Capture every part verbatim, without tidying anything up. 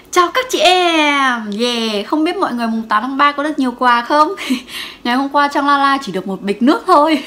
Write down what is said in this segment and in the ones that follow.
Chào các chị em. Yeah, không biết mọi người mùng tám tháng ba có được nhiều quà không? Ngày hôm qua trong Lala chỉ được một bịch nước thôi.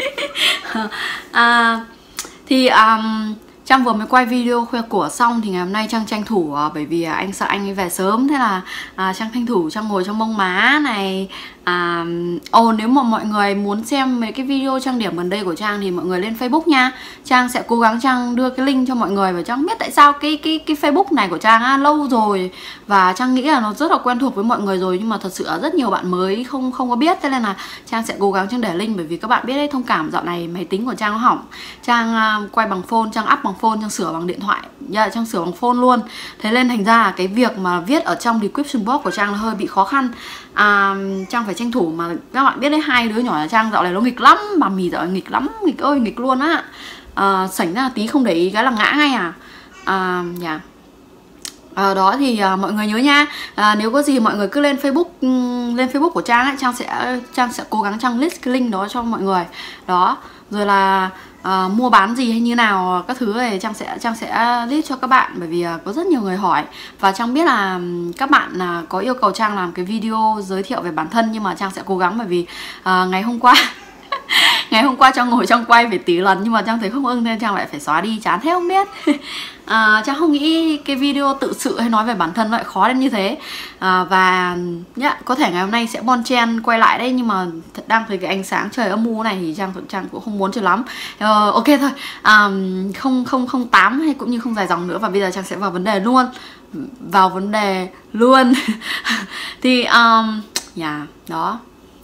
à, Thì um, Trang vừa mới quay video khoe của xong thì ngày hôm nay Trang tranh thủ uh, bởi vì uh, anh sợ anh ấy về sớm, thế là uh, Trang tranh thủ Trang ngồi trong bông má này. À, oh, nếu mà mọi người muốn xem mấy cái video trang điểm gần đây của Trang thì mọi người lên Facebook nha. Trang sẽ cố gắng Trang đưa cái link cho mọi người. Và Trang không biết tại sao cái cái cái Facebook này của Trang á, lâu rồi và Trang nghĩ là nó rất là quen thuộc với mọi người rồi, nhưng mà thật sự là rất nhiều bạn mới không không có biết, thế nên là Trang sẽ cố gắng Trang để link. Bởi vì các bạn biết đấy, thông cảm dạo này máy tính của Trang nó hỏng. Trang uh, quay bằng phone, Trang up bằng phone, Trang sửa bằng điện thoại, yeah, Trang sửa bằng phone luôn. Thế nên thành ra là cái việc mà viết ở trong description box của Trang là hơi bị khó khăn. à, Trang phải tranh thủ, mà các bạn biết đấy, hai đứa nhỏ nhà Trang dạo này nó nghịch lắm, bà mì dạo này nghịch lắm, nghịch ơi nghịch luôn á. à, Sảnh ra tí không để ý cái là ngã ngay à. à, yeah. À, đó thì à, mọi người nhớ nha, à, nếu có gì mọi người cứ lên Facebook um, lên Facebook của Trang ấy, Trang sẽ Trang sẽ cố gắng Trang list cái link đó cho mọi người đó. Rồi là à, mua bán gì hay như nào các thứ này Trang sẽ Trang sẽ list cho các bạn, bởi vì à, có rất nhiều người hỏi và Trang biết là các bạn à, có yêu cầu Trang làm cái video giới thiệu về bản thân, nhưng mà Trang sẽ cố gắng, bởi vì à, ngày hôm qua ngày hôm qua Trang ngồi trong quay phải tí lần nhưng mà Trang thấy không ưng nên Trang lại phải xóa đi, chán thế không biết. à, Trang không nghĩ cái video tự sự hay nói về bản thân lại khó đến như thế. à, Và nhá, có thể ngày hôm nay sẽ bon chen quay lại đấy, nhưng mà thật đang thấy cái ánh sáng trời âm u này thì Trang Trang cũng không muốn cho lắm. à, Ok thôi, à, không không không tám hay cũng như không dài dòng nữa, và bây giờ Trang sẽ vào vấn đề luôn vào vấn đề luôn. Thì um, yeah, đó.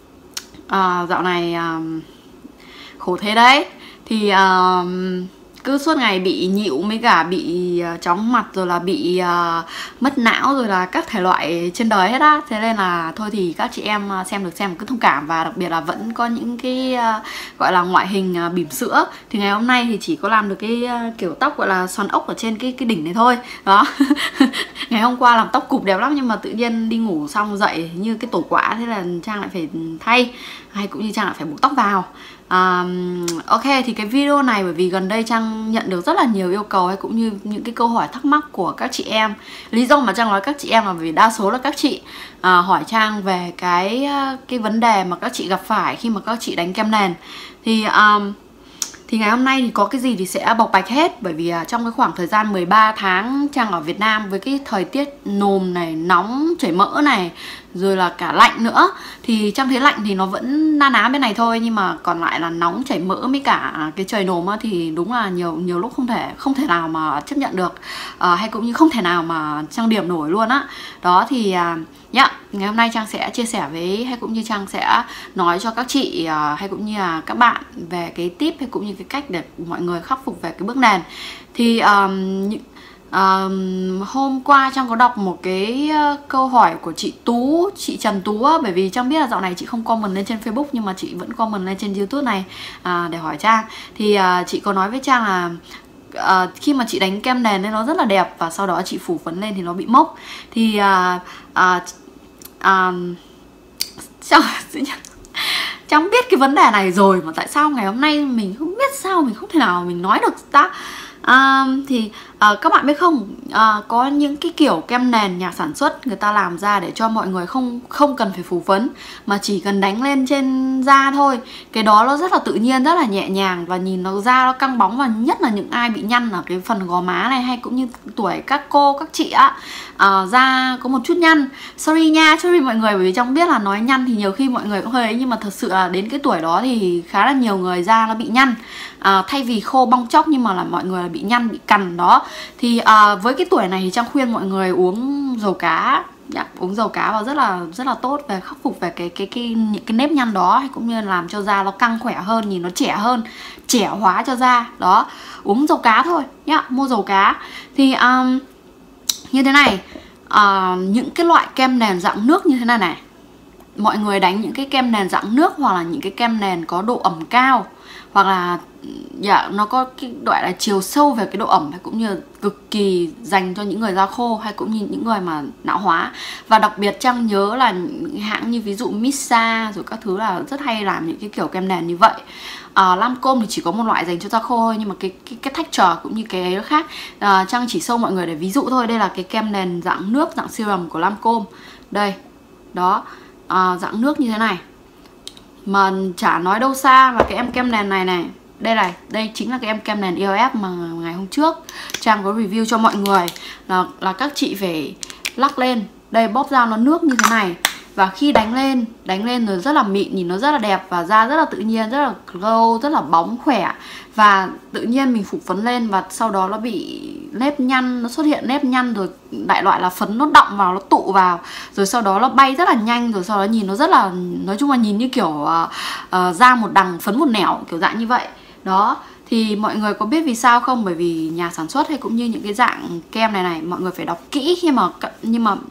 À, dạo này um, khổ thế đấy. Thì uh, cứ suốt ngày bị nhịu với cả bị uh, chóng mặt, rồi là bị uh, mất não, rồi là các thể loại trên đời hết á. Thế nên là thôi thì các chị em uh, xem được xem cứ thông cảm. Và đặc biệt là vẫn có những cái uh, gọi là ngoại hình uh, bỉm sữa. Thì ngày hôm nay thì chỉ có làm được cái uh, kiểu tóc gọi là xoắn ốc ở trên cái, cái đỉnh này thôi. Đó. Ngày hôm qua làm tóc cụp đẹp lắm, nhưng mà tự nhiên đi ngủ xong dậy như cái tổ quả, thế là Trang lại phải thay, hay cũng như Trang lại phải buộc tóc vào. Um, ok, thì cái video này bởi vì gần đây Trang nhận được rất là nhiều yêu cầu hay cũng như những cái câu hỏi thắc mắc của các chị em. Lý do mà Trang nói các chị em là vì đa số là các chị uh, hỏi Trang về cái cái vấn đề mà các chị gặp phải khi mà các chị đánh kem nền. Thì um, Thì ngày hôm nay thì có cái gì thì sẽ bộc bạch hết. Bởi vì uh, trong cái khoảng thời gian mười ba tháng Trang ở Việt Nam, với cái thời tiết nồm này, nóng, chảy mỡ này, rồi là cả lạnh nữa, thì Trang thấy lạnh thì nó vẫn na ná bên này thôi, nhưng mà còn lại là nóng, chảy mỡ với cả cái trời nồm á, thì đúng là nhiều nhiều lúc không thể không thể nào mà chấp nhận được, uh, hay cũng như không thể nào mà trang điểm nổi luôn á. Đó thì uh, yeah, ngày hôm nay Trang sẽ chia sẻ với, hay cũng như Trang sẽ nói cho các chị uh, hay cũng như là các bạn về cái tip hay cũng như cái cách để mọi người khắc phục về cái bước nền. Thì um, những Uh, hôm qua Trang có đọc một cái uh, câu hỏi của chị Tú, chị Trần Tú á. Bởi vì Trang biết là dạo này chị không comment lên trên Facebook, nhưng mà chị vẫn comment lên trên YouTube này uh, để hỏi Trang. Thì uh, chị có nói với Trang là uh, khi mà chị đánh kem nền nên nó rất là đẹp, và sau đó chị phủ phấn lên thì nó bị mốc. Thì uh, uh, uh, Trang Trang biết cái vấn đề này rồi, mà tại sao ngày hôm nay mình không biết sao mình không thể nào mình nói được ta. À, thì à, các bạn biết không, à, có những cái kiểu kem nền nhà sản xuất người ta làm ra để cho mọi người không không cần phải phủ phấn, mà chỉ cần đánh lên trên da thôi. Cái đó nó rất là tự nhiên, rất là nhẹ nhàng, và nhìn nó da nó căng bóng. Và nhất là những ai bị nhăn ở cái phần gò má này, hay cũng như tuổi các cô, các chị á, à, da có một chút nhăn, sorry nha, sorry mọi người, bởi vì Trang biết là nói nhăn thì nhiều khi mọi người cũng hơi ấy, nhưng mà thật sự là đến cái tuổi đó thì khá là nhiều người da nó bị nhăn. À, thay vì khô bong chóc nhưng mà là mọi người bị nhăn, bị cằn đó. Thì à, với cái tuổi này thì Trang khuyên mọi người uống dầu cá. Dạ, uống dầu cá vào rất là rất là tốt về khắc phục về cái cái cái những cái nếp nhăn đó, hay cũng như làm cho da nó căng khỏe hơn, nhìn nó trẻ hơn, trẻ hóa cho da. Đó, uống dầu cá thôi nhá, mua dầu cá. Thì um, như thế này, uh, những cái loại kem nền dạng nước như thế này này, mọi người đánh những cái kem nền dạng nước hoặc là những cái kem nền có độ ẩm cao, hoặc là dạ, nó có cái gọi là chiều sâu về cái độ ẩm, cũng như cực kỳ dành cho những người da khô hay cũng như những người mà lão hóa. Và đặc biệt Trang nhớ là những hãng như ví dụ Missa rồi các thứ là rất hay làm những cái kiểu kem nền như vậy. À, Lancôme thì chỉ có một loại dành cho da khô thôi, nhưng mà cái cái, cái texture cũng như cái ấy nó khác. À, Trang chỉ show mọi người để ví dụ thôi. Đây là cái kem nền dạng nước, dạng serum của Lancôme. Đây, đó, à, dạng nước như thế này. Mà chả nói đâu xa và cái em kem nền này này, đây này, đây chính là cái em kem nền e o ép mà ngày hôm trước Trang có review cho mọi người, là, là các chị phải lắc lên. Đây, bóp ra nó nước như thế này. Và khi đánh lên, đánh lên rồi rất là mịn, nhìn nó rất là đẹp và da rất là tự nhiên, rất là glow, rất là bóng khỏe. Và tự nhiên mình phủ phấn lên và sau đó nó bị nếp nhăn, nó xuất hiện nếp nhăn rồi đại loại là phấn nó đọng vào, nó tụ vào. Rồi sau đó nó bay rất là nhanh, rồi sau đó nhìn nó rất là, nói chung là nhìn như kiểu uh, uh, da một đằng phấn một nẻo, kiểu dạng như vậy. Đó, thì mọi người có biết vì sao không? Bởi vì nhà sản xuất hay cũng như những cái dạng kem này này, mọi người phải đọc kỹ khi mà, nhưng mà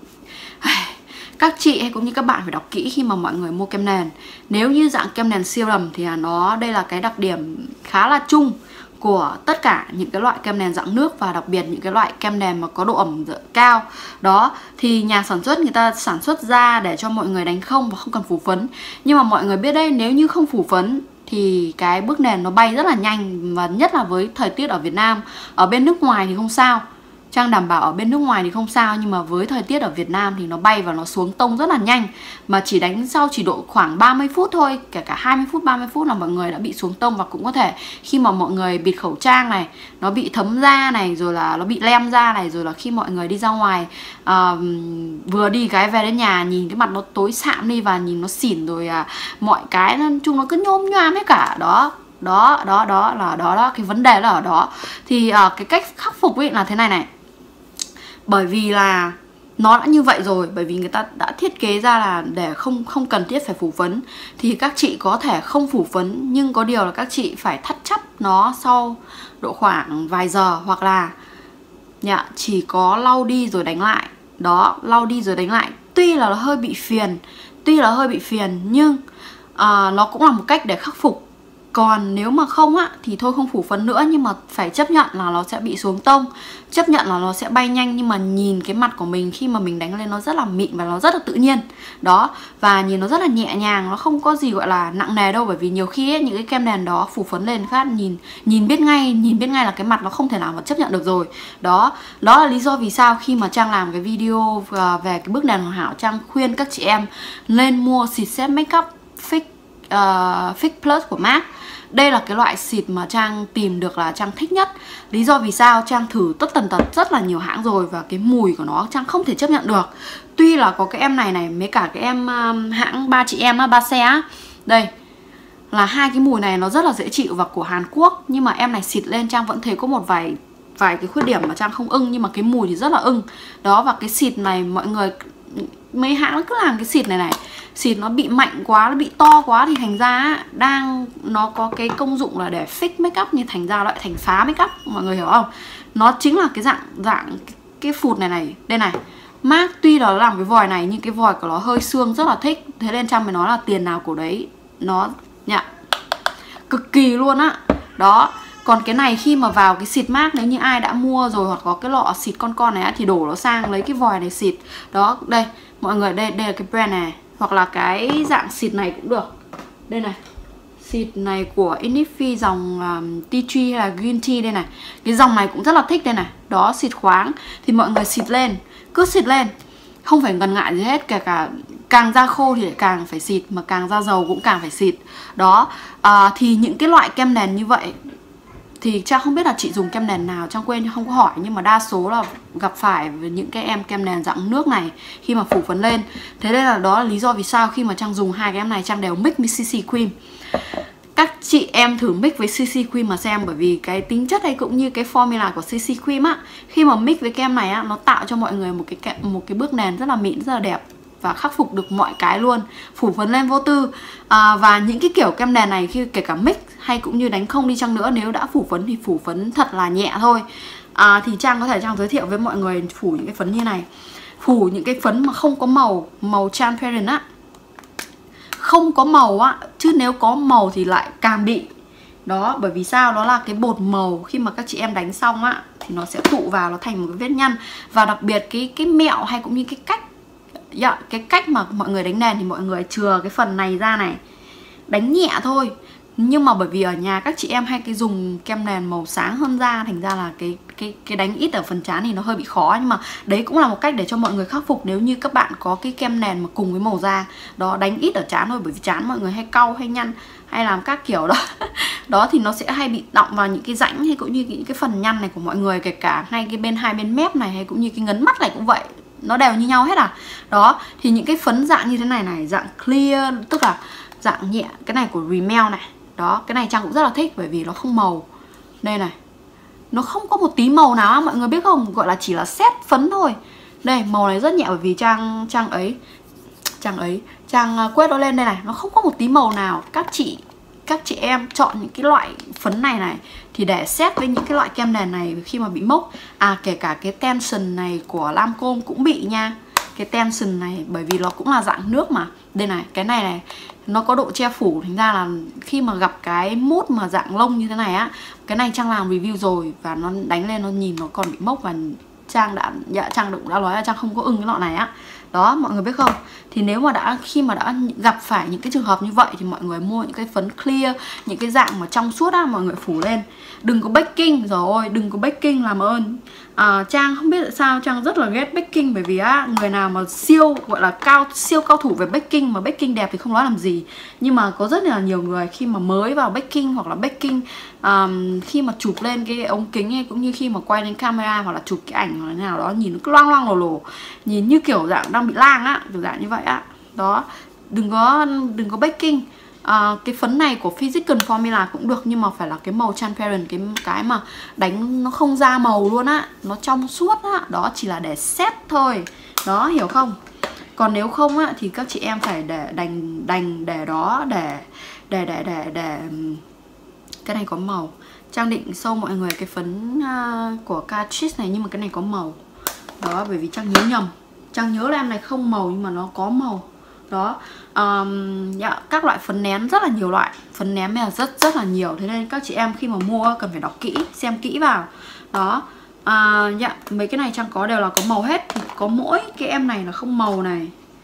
các chị hay cũng như các bạn phải đọc kỹ khi mà mọi người mua kem nền. Nếu như dạng kem nền serum thì nó, đây là cái đặc điểm khá là chung của tất cả những cái loại kem nền dạng nước, và đặc biệt những cái loại kem nền mà có độ ẩm cao. Đó, thì nhà sản xuất người ta sản xuất ra để cho mọi người đánh không và không cần phủ phấn. Nhưng mà mọi người biết đây, nếu như không phủ phấn thì cái bước nền nó bay rất là nhanh, và nhất là với thời tiết ở Việt Nam. Ở bên nước ngoài thì không sao, Trang đảm bảo ở bên nước ngoài thì không sao, nhưng mà với thời tiết ở Việt Nam thì nó bay và nó xuống tông rất là nhanh. Mà chỉ đánh sau chỉ độ khoảng ba mươi phút thôi, kể cả hai mươi phút, ba mươi phút là mọi người đã bị xuống tông. Và cũng có thể khi mà mọi người bịt khẩu trang này, nó bị thấm da này, rồi là nó bị lem da này, rồi là khi mọi người đi ra ngoài uh, vừa đi cái về đến nhà nhìn cái mặt nó tối sạm đi và nhìn nó xỉn rồi, uh, mọi cái nói chung nó cứ nhôm nhoam hết cả. Đó, đó, đó, đó là đó, đó, cái vấn đề là ở đó. Thì uh, cái cách khắc phục ấy là thế này này. Bởi vì là nó đã như vậy rồi, bởi vì người ta đã thiết kế ra là để không không cần thiết phải phủ phấn, thì các chị có thể không phủ phấn, nhưng có điều là các chị phải thắt chắp nó sau độ khoảng vài giờ, hoặc là dạ, chỉ có lau đi rồi đánh lại. Đó, lau đi rồi đánh lại. Tuy là nó hơi bị phiền, tuy là hơi bị phiền nhưng à, nó cũng là một cách để khắc phục. Còn nếu mà không á thì thôi không phủ phấn nữa, nhưng mà phải chấp nhận là nó sẽ bị xuống tông, chấp nhận là nó sẽ bay nhanh, nhưng mà nhìn cái mặt của mình khi mà mình đánh lên nó rất là mịn và nó rất là tự nhiên. Đó, và nhìn nó rất là nhẹ nhàng, nó không có gì gọi là nặng nề đâu. Bởi vì nhiều khi ấy, những cái kem nền đó phủ phấn lên phát nhìn nhìn biết ngay, nhìn biết ngay là cái mặt nó không thể nào mà chấp nhận được rồi. Đó, đó là lý do vì sao khi mà Trang làm cái video về cái bước nền hoàn hảo, Trang khuyên các chị em lên mua xịt set makeup Fix uh, Fix Plus của MAC. Đây là cái loại xịt mà Trang tìm được là Trang thích nhất. Lý do vì sao? Trang thử tất tần tật rất là nhiều hãng rồi, và cái mùi của nó Trang không thể chấp nhận được. Tuy là có cái em này này, mấy cả cái em um, hãng ba chị em á, ba xe á. Đây, là hai cái mùi này nó rất là dễ chịu và của Hàn Quốc. Nhưng mà em này xịt lên Trang vẫn thấy có một vài vài cái khuyết điểm mà Trang không ưng, nhưng mà cái mùi thì rất là ưng. Đó, và cái xịt này mọi người, mấy hãng nó cứ làm cái xịt này này, xịt nó bị mạnh quá, nó bị to quá thì thành ra đang nó có cái công dụng là để fix makeup, nhưng thành ra lại thành phá makeup, mọi người hiểu không? Nó chính là cái dạng dạng cái, cái phụt này này, đây này. MAC tuy là nó làm cái vòi này nhưng cái vòi của nó hơi xương, rất là thích. Thế nên Trang mới nói là tiền nào của đấy, nó nhạ cực kỳ luôn á. Đó. Còn cái này khi mà vào cái xịt MAC, nếu như ai đã mua rồi hoặc có cái lọ xịt con con này thì đổ nó sang lấy cái vòi này xịt. Đó, đây, mọi người, đây đây là cái brand này. Hoặc là cái dạng xịt này cũng được. Đây này, xịt này của Innisfree dòng um, tea tree hay là green tea đây này. Cái dòng này cũng rất là thích đây này. Đó, xịt khoáng. Thì mọi người xịt lên, cứ xịt lên, không phải ngần ngại gì hết. Kể cả càng da khô thì lại càng phải xịt, mà càng da dầu cũng càng phải xịt. Đó, à, thì những cái loại kem nền như vậy thì Trang không biết là chị dùng kem nền nào, Trang quên không có hỏi, nhưng mà đa số là gặp phải với những cái em kem nền dạng nước này khi mà phủ phấn lên. Thế nên là đó là lý do vì sao khi mà Trang dùng hai cái em này Trang đều mix với xê xê Cream. Các chị em thử mix với xê xê Cream mà xem, bởi vì cái tính chất hay cũng như cái formula của xê xê Cream á, khi mà mix với kem này á, nó tạo cho mọi người một cái một cái bước nền rất là mịn, rất là đẹp và khắc phục được mọi cái luôn, phủ phấn lên vô tư. À, và những cái kiểu kem nền này khi kể cả mix hay cũng như đánh không đi chăng nữa, nếu đã phủ phấn thì phủ phấn thật là nhẹ thôi. À, thì Trang có thể Trang giới thiệu với mọi người phủ những cái phấn như này, phủ những cái phấn mà không có màu, màu transparent á, không có màu á, chứ nếu có màu thì lại càng bị. Đó, bởi vì sao? Đó là cái bột màu khi mà các chị em đánh xong á thì nó sẽ tụ vào, nó thành một cái vết nhăn. Và đặc biệt cái cái mẹo hay cũng như cái cách yeah, cái cách mà mọi người đánh nền thì mọi người chừa cái phần này ra này, đánh nhẹ thôi. Nhưng mà bởi vì ở nhà các chị em hay cái dùng kem nền màu sáng hơn ra, thành ra là cái cái cái đánh ít ở phần trán thì nó hơi bị khó. Nhưng mà đấy cũng là một cách để cho mọi người khắc phục nếu như các bạn có cái kem nền mà cùng với màu da. Đó, đánh ít ở trán thôi, bởi vì trán mọi người hay cau hay nhăn hay làm các kiểu đó. Đó thì nó sẽ hay bị đọng vào những cái rãnh hay cũng như những cái phần nhăn này của mọi người, kể cả ngay cái bên hai bên mép này hay cũng như cái ngấn mắt này cũng vậy, nó đều như nhau hết à. Đó, thì những cái phấn dạng như thế này này, dạng clear, tức là dạng nhẹ, cái này của Rimmel này. Đó, cái này Trang cũng rất là thích bởi vì nó không màu. Đây này, nó không có một tí màu nào mọi người biết không, gọi là chỉ là set phấn thôi. Đây, màu này rất nhẹ bởi vì Trang Trang ấy Trang ấy, Trang quét nó lên đây này, nó không có một tí màu nào. Các chị các chị em chọn những cái loại phấn này này thì để set với những cái loại kem nền này khi mà bị mốc. À, kể cả cái tension này của Lancome cũng bị nha. Cái tension này bởi vì nó cũng là dạng nước mà. Đây này, cái này này nó có độ che phủ, thành ra là khi mà gặp cái mút mà dạng lông như thế này á, cái này Trang làm review rồi và nó đánh lên nó nhìn nó còn bị mốc. Và Trang đã dạ, Trang cũng đã nói là Trang không có ưng cái lọ này á. Đó, mọi người biết không? Thì nếu mà đã khi mà đã gặp phải những cái trường hợp như vậy thì mọi người mua những cái phấn clear, những cái dạng mà trong suốt á, mọi người phủ lên. Đừng có baking, rồi đừng có baking làm ơn. à, Trang không biết tại sao Trang rất là ghét baking, bởi vì á, người nào mà siêu gọi là cao siêu cao thủ về baking mà baking đẹp thì không nói làm gì. Nhưng mà có rất là nhiều người khi mà mới vào baking hoặc là baking um, khi mà chụp lên cái ống kính hay cũng như khi mà quay lên camera hoặc là chụp cái ảnh hoặc là nào đó nhìn nó cứ loang loang lổ lổ, nhìn như kiểu dạng đang bị lang á, kiểu dạng như vậy á. Đó, đừng có đừng có baking. À, cái phấn này của Physical Formula cũng được, nhưng mà phải là cái màu transparent, cái cái mà đánh nó không ra màu luôn á, nó trong suốt á. Đó chỉ là để set thôi. Đó, hiểu không? Còn nếu không á thì các chị em phải để đành đành để đó để để để để để cái này có màu. Trang định show mọi người cái phấn uh, của Catrice này, nhưng mà cái này có màu. Đó, bởi vì Trang nhớ nhầm. Trang nhớ là em này không màu nhưng mà nó có màu. Đó, um, yeah, các loại phấn nén rất là nhiều loại. Phấn nén bây giờ rất rất là nhiều. Thế nên các chị em khi mà mua cần phải đọc kỹ, xem kỹ vào. Đó, uh, yeah, mấy cái này Trang có đều là có màu hết. Thì có mỗi cái em này là không màu này,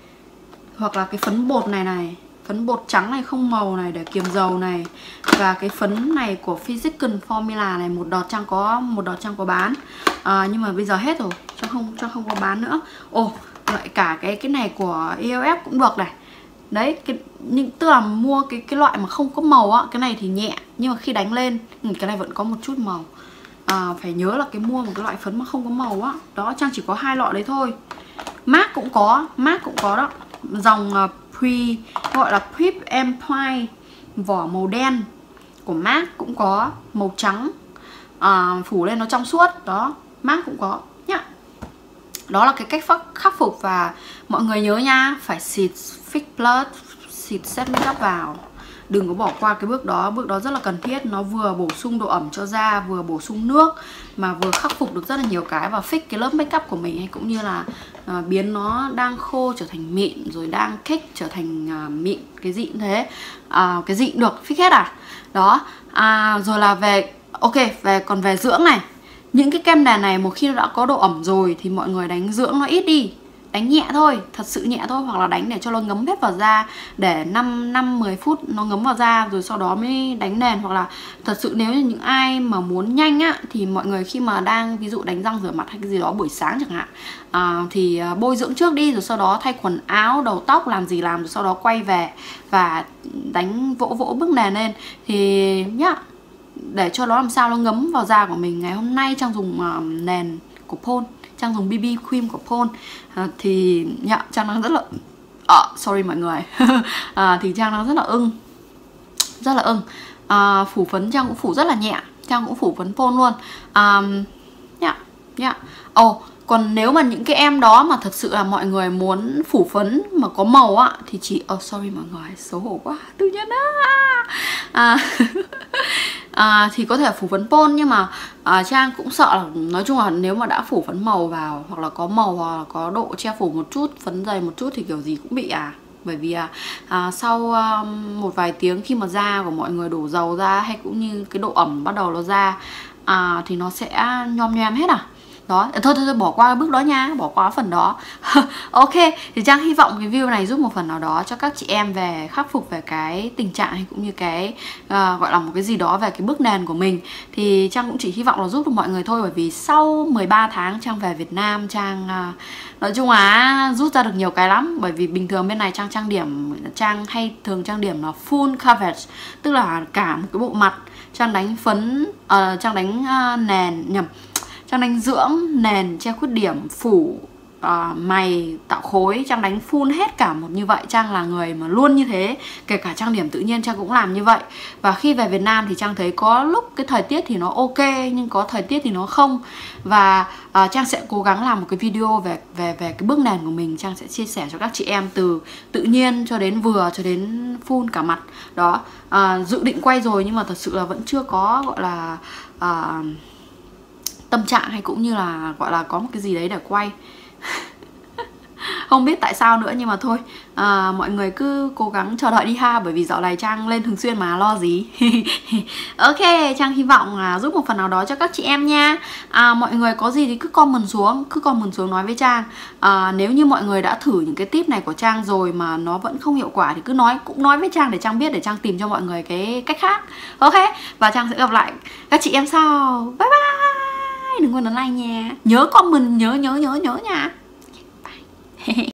hoặc là cái phấn bột này này, phấn bột trắng này không màu này để kiềm dầu này. Và cái phấn này của Physical Formula này, một đợt Trang có một đợt Trang có bán, à, nhưng mà bây giờ hết rồi, Trang không Trang không có bán nữa. Ồ, lại cả cái cái này của e lờ ép cũng được này. Đấy, cái nhưng tức là mua cái cái loại mà không có màu á, cái này thì nhẹ nhưng mà khi đánh lên cái này vẫn có một chút màu. À, phải nhớ là cái mua một cái loại phấn mà không có màu á. Đó, Trang chỉ có hai loại đấy thôi. Mac cũng có, Mac cũng có đó. Dòng uh, Pre gọi là Prep Empire vỏ màu đen của Mac cũng có, màu trắng, à, phủ lên nó trong suốt. Đó, Mac cũng có nhá. Đó là cái cách khắc phục. Và mọi người nhớ nha, phải xịt Fix Plus, xịt set makeup vào. Đừng có bỏ qua cái bước đó, bước đó rất là cần thiết. Nó vừa bổ sung độ ẩm cho da, vừa bổ sung nước, mà vừa khắc phục được rất là nhiều cái và fix cái lớp makeup của mình, hay cũng như là uh, biến nó đang khô trở thành mịn, rồi đang cake trở thành uh, mịn, cái gì cũng thế. Uh, cái gì cũng được, fix hết à. Đó, uh, rồi là về, ok, về còn về dưỡng này. Những cái kem nền này một khi nó đã có độ ẩm rồi thì mọi người đánh dưỡng nó ít đi. Đánh nhẹ thôi, thật sự nhẹ thôi, hoặc là đánh để cho nó ngấm hết vào da, để năm năm mười phút nó ngấm vào da rồi sau đó mới đánh nền. Hoặc là thật sự nếu như những ai mà muốn nhanh á thì mọi người khi mà đang ví dụ đánh răng rửa mặt hay cái gì đó buổi sáng chẳng hạn, à, thì bôi dưỡng trước đi, rồi sau đó thay quần áo, đầu tóc, làm gì làm, rồi sau đó quay về và đánh vỗ vỗ bước nền lên thì nhá, để cho nó làm sao nó ngấm vào da của mình. Ngày hôm nay Trang dùng uh, nền của Pond, Trang dùng bê bê cream của Pond, à, thì yeah, Trang đang rất là uh, sorry mọi người à, thì Trang đang rất là ưng, rất là ưng. À, phủ phấn Trang cũng phủ rất là nhẹ, Trang cũng phủ phấn Pond luôn. um, yeah, yeah. Oh, còn nếu mà những cái em đó mà thật sự là mọi người muốn phủ phấn mà có màu á thì chỉ oh sorry mọi người, xấu hổ quá, tự nhiên á à, à, thì có thể phủ phấn Pond. Nhưng mà à, Trang cũng sợ là nói chung là nếu mà đã phủ phấn màu vào hoặc là có màu hoặc là có độ che phủ một chút, phấn dày một chút thì kiểu gì cũng bị à. Bởi vì à, à, sau à, một vài tiếng khi mà da của mọi người đổ dầu ra, hay cũng như cái độ ẩm bắt đầu nó ra à, thì nó sẽ nhom nhem hết à. Đó, thôi, thôi thôi bỏ qua bước đó nha, bỏ qua phần đó. Ok, thì Trang hy vọng cái video này giúp một phần nào đó cho các chị em về khắc phục về cái tình trạng, hay cũng như cái uh, gọi là một cái gì đó về cái bước nền của mình. Thì Trang cũng chỉ hy vọng là giúp được mọi người thôi. Bởi vì sau mười ba tháng Trang về Việt Nam, Trang uh, nói chung là rút ra được nhiều cái lắm. Bởi vì bình thường bên này Trang trang điểm, Trang hay thường trang điểm là full coverage, tức là cả một cái bộ mặt. Trang đánh phấn, uh, Trang đánh uh, nền, nhầm Trang đánh dưỡng, nền, che khuyết điểm, phủ, uh, mày, tạo khối. Trang đánh full hết cả một như vậy. Trang là người mà luôn như thế. Kể cả trang điểm tự nhiên Trang cũng làm như vậy. Và khi về Việt Nam thì Trang thấy có lúc cái thời tiết thì nó ok, nhưng có thời tiết thì nó không. Và uh, Trang sẽ cố gắng làm một cái video về về về cái bước nền của mình. Trang sẽ chia sẻ cho các chị em từ tự nhiên cho đến vừa, cho đến full cả mặt. Đó, uh, dự định quay rồi nhưng mà thật sự là vẫn chưa có gọi là uh, tâm trạng, hay cũng như là gọi là có một cái gì đấy để quay. Không biết tại sao nữa, nhưng mà thôi, à, mọi người cứ cố gắng chờ đợi đi ha. Bởi vì dạo này Trang lên thường xuyên mà, lo gì. Ok, Trang hy vọng là giúp một phần nào đó cho các chị em nha. à, Mọi người có gì thì cứ comment xuống, cứ comment xuống nói với Trang. à, Nếu như mọi người đã thử những cái tip này của Trang rồi mà nó vẫn không hiệu quả thì cứ nói, cũng nói với Trang để Trang biết, để Trang tìm cho mọi người cái cách khác. Ok, và Trang sẽ gặp lại các chị em sau. Bye bye. Đừng quên ấn like nha. Nhớ comment, nhớ nhớ nhớ nhớ nha. Bye.